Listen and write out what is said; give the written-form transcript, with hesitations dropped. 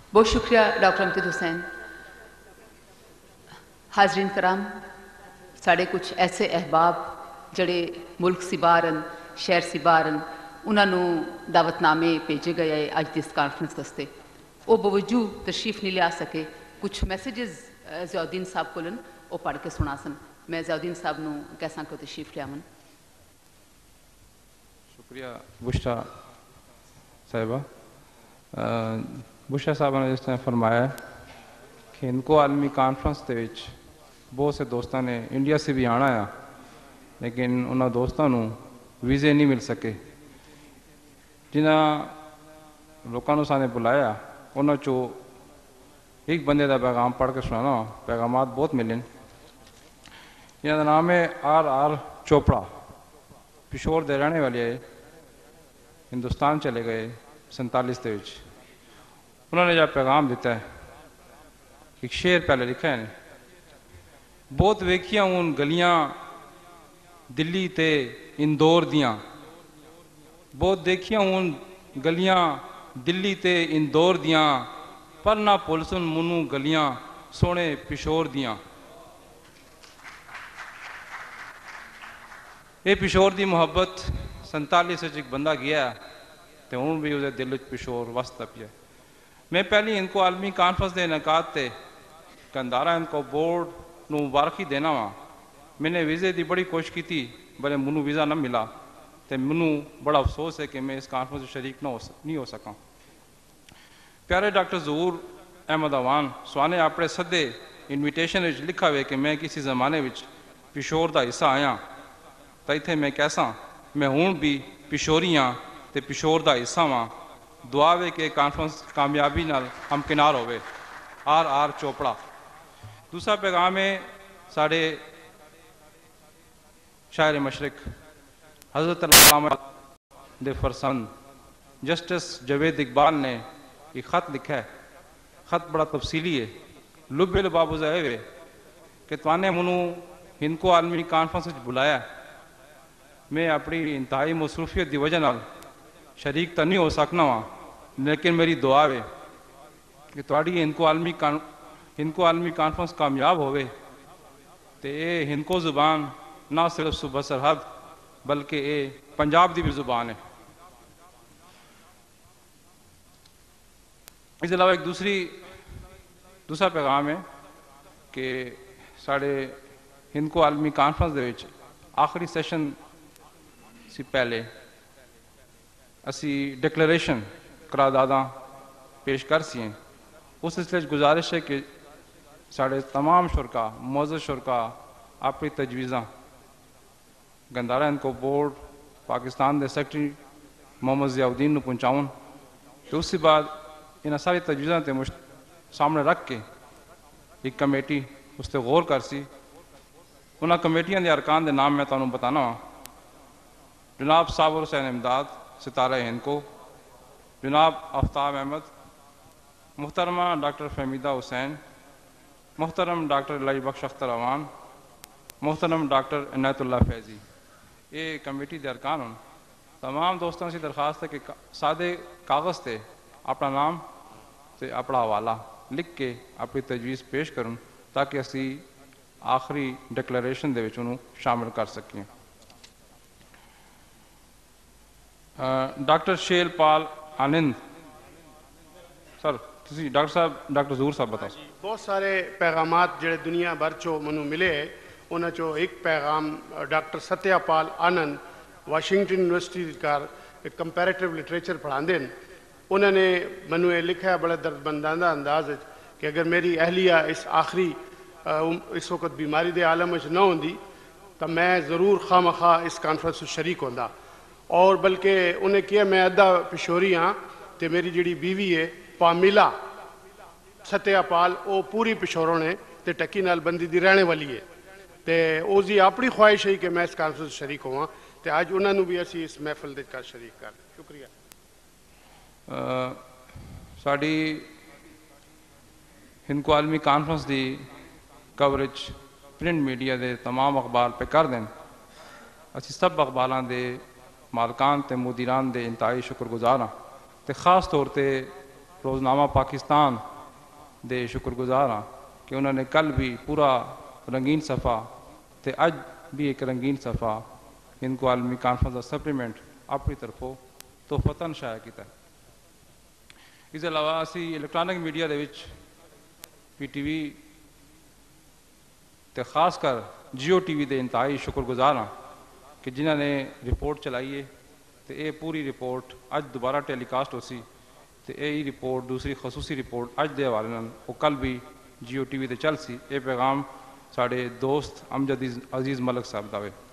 بہت شکریہ ڈاکٹر امجد حسین. حاضرین کرام، ساڑے کچھ ایسے احباب جڑے ملک سے باہر شہر سے باہر انہوں نے دعوت نامے بھیجے گئے ہے اج دی اس کانفرنس واسطے. وہ بوجو تشریف نہیں لیا سکے. کچھ میسیجز ضیاءالدین صاحب کو وہ پڑھ کے سنا سن. میں ضیاءالدین صاحب نو کیسا کو تشریف لیا من. شکریہ بشرا صاحبہ. بشرا صاحبہ نے جس طرح فرمایا کہ ہندکو عالمی کانفرنس کے بہت سے دوستوں نے انڈیا سے بھی آنا ہے لیکن انہوں دوستوں ویزے نہیں مل سکے. جنہوں لوگوں نے سانے بلایا انہوں چو ایک بندے کا پیغام پڑھ کے سنانا. پیغامات بہت ملے. جنہوں کا نام ہے آر چوپڑا. پشور دے رہنے والے ہے. ہندوستان چلے گئے 47 کے. انہوں نے جب پیغام دیتا ہے ایک شعر پہلے لکھا ہے. بہت ویکھیاں ان گلیاں دلی تے اندور دیاں. بہت دیکھیاں ان گلیاں دلی تے اندور دیاں پر نہ پلسن منو گلیاں سونے پشور دیاں. یہ پشور دی محبت 47 ایک بندہ گیا تو ہوں بھی اسے دل پشور وسط پیا. میں پہلی ہندکو عالمی کانفرنس دے انعقاد تے کندارا ہندکو بورڈ نو مبارکی دینا وا. میں نے ویزے دی بڑی کوشش کی تھی بلے منو ویزا نہ ملا تو منو بڑا افسوس ہے کہ میں اس کانفرنس میں شریک نہیں ہو سکا. پیارے ڈاکٹر ظہور احمد اوان سوانے اپنے سدے انویٹیشن لکھا ہوئے کہ میں کسی زمانے پشور دا حصہ آیا تو اتنے میں کیسا میں ہوں بھی پشوری ہاں تے پشور دا حصہ ہاں. دعا وے کہ کانفرنس کامیابی نال ہم کنار ہوئے. آر چوپڑا. دوسرا پیغام ہے ساڑھے شاعر مشرق حضرت علامہ دے فرزند جسٹس جاوید اقبال نے ایک خط لکھا ہے. خط بڑا تفصیلی ہے. لب لباب ہے کہ توانے منو ہندکو عالمی کانفرنس بلایا. میں اپنی انتہائی مصروفیت دی وجہ نال شریک تو نہیں ہو سکنا وا لیکن میری دعا ہے کہ تھوڑی ہندکو عالمی کانفرنس کامیاب ہوئے تو یہ ہندکو زبان نہ صرف صوبہ سرحد بلکہ یہ پنجاب دی بھی زبان ہے. اس علاوہ ایک دوسرا پیغام ہے کہ ساڑھے ہندکو عالمی کانفرنس دے وچ آخری سیشن سے پہلے اسی ڈکلیریشن قرارداداں پیش کر سی ہیں. اس سلسلے گزارش ہے کہ ساڑھے تمام شرکا معزز شرکا اپنی تجویزاں گندارا ہندکو بورڈ پاکستان دے سیکرٹری محمد زیاؤدین نو پہنچاؤں تو اس کے بعد انہاں ساری تجویزاں تے سامنے رکھ کے ایک کمیٹی اس تے غور کر سی. انہاں کمیٹیاں دے ارکان دے نام میں تانوں بتانا ہوں. جناب صابر حسین امداد ستارہ ہندکو. جناب آفتاب احمد. محترمہ ڈاکٹر فہمیدہ حسین. محترم ڈاکٹر الہی بخش اختر اوان. محترم ڈاکٹر عنایت اللہ فیضی. یہ کمیٹی دے ارکان ہوں. تمام دوستوں سے درخواست ہے کہ سادے کاغذ تے اپنا نام تے اپنا حوالہ لکھ کے اپنی تجویز پیش کروں تاکہ اسی آخری ڈکلیریشن دے وچ انہوں شامل کر سکیں. Doctor Sheel Pal Anand sir doctor صاحب ڈاکٹر ظہور صاحب بتاؤ. بہت سارے پیغامات جڑے دنیا بھر چو منو ملے انہوں چو ایک پیغام doctor Satya Pal Anand Washington university کا کمپیریٹیو لٹریچر پڑھا دیں. انہوں نے منو یہ لکھا ہے بڑے دردمندانہ انداز کہ اگر میری اہلیہ اس وقت بیماری دے عالم نہ ہوندی تو میں ضرور خواہ مخواہ اس کانفرنس شریک ہوندا. اور بلکہ انہیں کیا میں ادھا پشوری ہاں تو میری جڑی بیوی ہے پامیلا ستیہ پال وہ پوری پشوروں نے تے ٹکی نال بندی دی رہنے والی ہے تے او زی اپنی خواہش ہے کہ میں اس کانفرنس شریک ہوں تے آج انہوں نے بھی اسی اس محفل دے کر شریک کر. شکریہ. ساڑی ہندکو عالمی کانفرنس دی کوریج پرنٹ میڈیا دے تمام اخبار پہ کر دیں. اسی سب اخباراں دے مالکان تے مدیران دے انتہائی شکر گزار ہاں تے خاص طور تے روزنامہ پاکستان دے شکر گزار ہاں کہ انہوں نے کل بھی پورا رنگین صفحہ تے اج بھی ایک رنگین صفحہ ہندکو عالمی کانفرنس کا سپلیمنٹ اپنی طرفوں تحفتاً شائع کیتا ہے۔ اس علاوہ اسی الیکٹرانک میڈیا دے وچ پی ٹی وی تے خاص کر جیو ٹی وی دے انتہائی شکر گزار ہاں کہ جنہوں نے رپورٹ چلائی ہے تے اے پوری رپورٹ اج دوبارہ ٹیلی کاسٹ ہو سی تے اے رپورٹ دوسری خصوصی رپورٹ اج دے حوالے نال وہ کل بھی جیو ٹی وی تے چل سی۔ اے پیغام ساڑے دوست امجد عزیز ملک صاحب دا وے۔